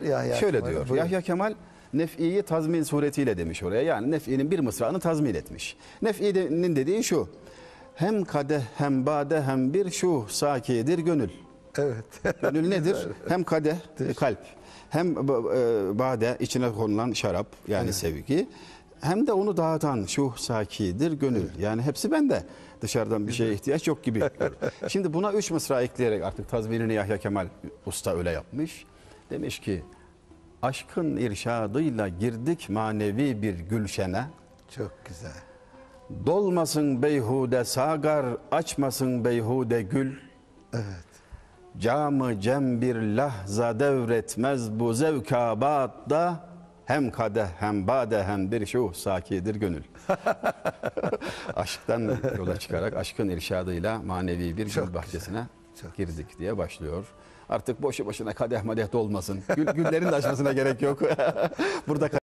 Yahya Şöyle Kemal, diyor. buyurun. Yahya Kemal nef'iyi tazmin suretiyle demiş oraya. Yani nef'inin bir mısrağını tazmin etmiş. Nef'inin dediği şu. Hem kadeh hem bade hem bir şu sakidir gönül. Evet. Gönül nedir? Hem kadeh, kalp. Hem bade, içine konulan şarap yani sevgi. Hem de onu dağıtan şu sakidir gönül. Yani hepsi bende. Dışarıdan bir şeye ihtiyaç yok gibi. Şimdi buna 3 mısra ekleyerek artık tazminini Yahya Kemal Usta öyle yapmış. Demiş ki aşkın irşadıyla girdik manevi bir gülşene. Çok güzel. Dolmasın beyhude sagar, açmasın beyhude gül. Evet. Camı cem bir lahza devretmez bu zevkabatta. Hem kadeh hem bade hem bir şu sakidir gönül. Aşktan yola çıkarak aşkın irşadıyla manevi bir gül bahçesine girdik diye başlıyor. Artık boşu boşuna kadeh madeh dolmasın. Güllerin de açmasına gerek yok. Burada